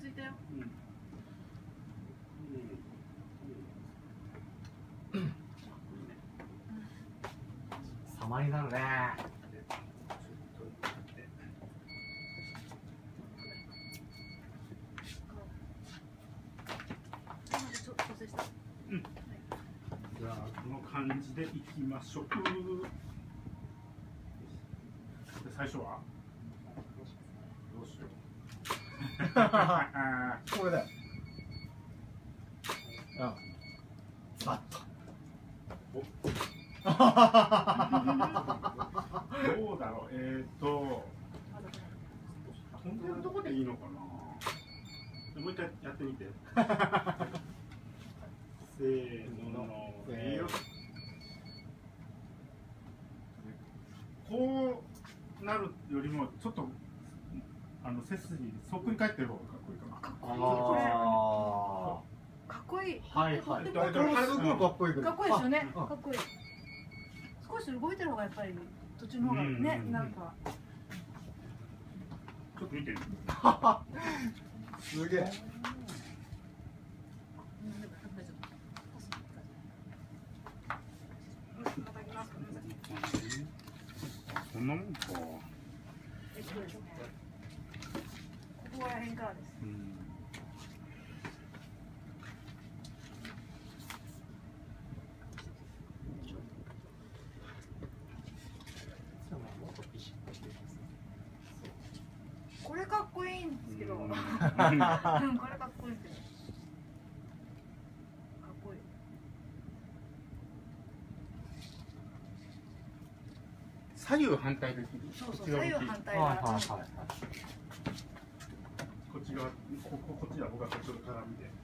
いたよ。 様になるね。 じゃあこの感じでいきましょう。で最初はどうしよう。 これだよ。バッと。 どうだろう。飛んでるとこでいいのかな。もう一回やってみて。せーの。こうなるよりもちょっと背筋そっくり返ってる方がかっこいいかな。 かっこいい。 はいはい。 すごいかっこいい。 かっこいいですよね。かっこいい。少し動いてる方がやっぱり途中の方がね、なんか。 ちょっと見てみる。 すげえ。 そんなもんか。 ここら辺からです。これかっこいいんですけど。これかっこいいんですけど。かっこいい。 左右反対できる。 そうそう、左右反対が。 こっち側、こっちは僕はこっちの鏡で。